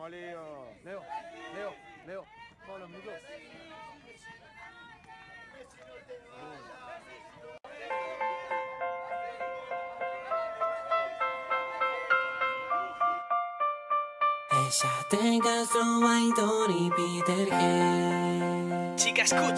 Vamos, Leo. Leo. Pablo, minutos. Ella tenga Flow, y Peter G. Chica,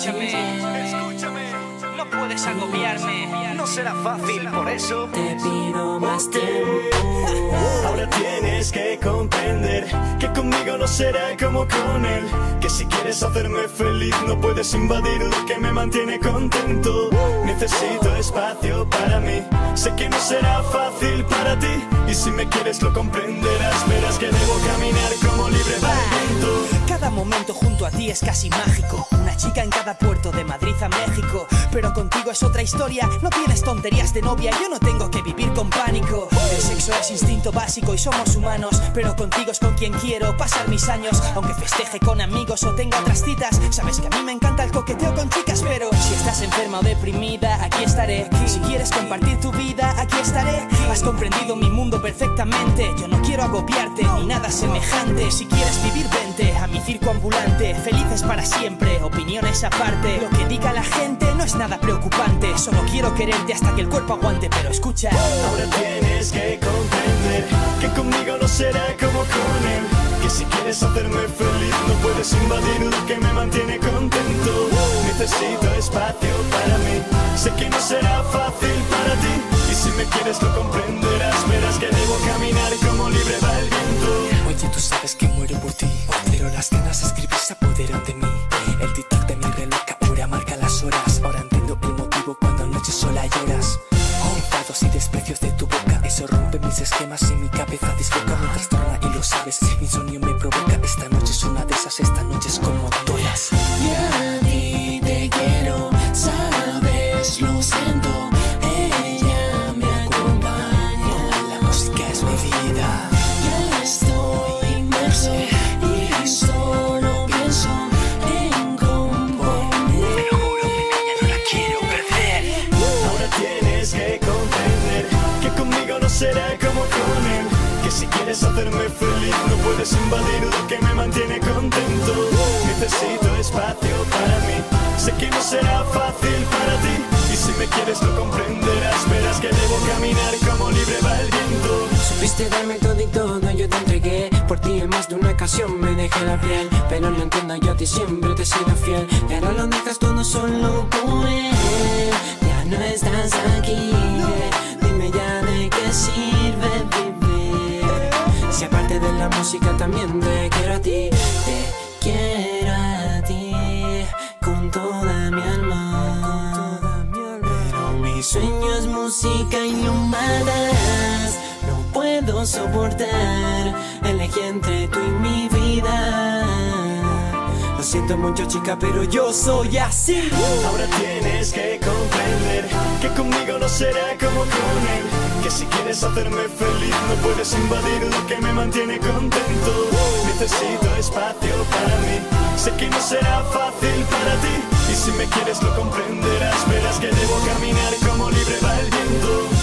escúchame. No puedes agobiarme. No será fácil, por eso te pido más tiempo. Ahora tienes que comprender que conmigo no será como con él. Que si quieres hacerme feliz no puedes invadir lo que me mantiene contento. Necesito espacio para mí. Sé que no será fácil para ti. Y si me quieres lo comprenderás. Verás que debo caminar como libre va el viento. cada momento junto a ti es casi mágico. Una chica en cada puerto de Madrid a México. Pero contigo es otra historia. No tienes tonterías de novia, yo no tengo que vivir con pánico. El sexo es instinto básico y somos humanos. Pero contigo es con quien quiero pasar mis años. Aunque festeje con amigos o tenga otras citas. Sabes que a mí me encanta el coqueteo con chicas. Pero si estás enferma o deprimida, aquí estaré. Si quieres compartir tu vida, aquí estaré. Has comprendido mi mundo perfectamente. Yo no quiero agobiarte ni nada semejante. Si quieres vivir, vente a mi circo ambulante. Felices para siempre, opiniones aparte. Lo que diga la gente no es nada preocupante. Solo quiero quererte hasta que el cuerpo aguante. Pero escucha, ahora tienes que comprender que conmigo no será como con él. Que si quieres hacerme feliz no puedes invadir lo que me mantiene contento. Necesito espacio para mí. Sé que no será fácil para ti. Y si me quieres lo comprenderás. Verás que debo caminar como libre va el viento. Oye, tú sabes que muero por ti, pero las ganas de escribir se apoderan de mí. El tic-tac de mi reloj ahora marca las horas. Ahora entiendo el motivo cuando anoche sola lloras. Enfados y desprecios de tu boca, eso rompe mis esquemas y mi cabeza disloca. Me trastorna y lo sabes, mi insomnio me provoca. Esta noche es una de esas, esta noche es como todas. Y a ti te quiero, sabes, lo siento. Ella me acompaña, la música es mi vida. yo estoy inmerso y solo pienso en componer. te lo juro que a ella no la quiero perder. Ahora tienes que comprender que conmigo no será como con él. Que si quieres hacerme feliz no puedes invadir lo que me mantiene contento. Necesito espacio para mí. Sé que no será fácil para ti. Y si me quieres lo comprenderás. Verás que debo caminar como libre va el viento. Supiste darme todo y todo, yo te entregué. Por ti en más de una ocasión me dejé la piel. Pero no entiendo, yo a ti siempre te he sido fiel. Pero lo dejas todo solo por él. Ya no estás aquí. Dime ya de qué sirve vivir. Si aparte de la música también te quiero a ti. Te quiero a ti con toda mi alma. Pero mi sueño es música y no malas. No puedo soportar, elegí entre tú y mi vida. Lo siento mucho, chica, pero yo soy así. Ahora tienes que comprender que conmigo no será como con él. Que si quieres hacerme feliz no puedes invadir lo que me mantiene contento. Necesito espacio para mí. Sé que no será fácil para ti. Y si me quieres lo comprenderás. Verás que debo caminar como libre va el viento.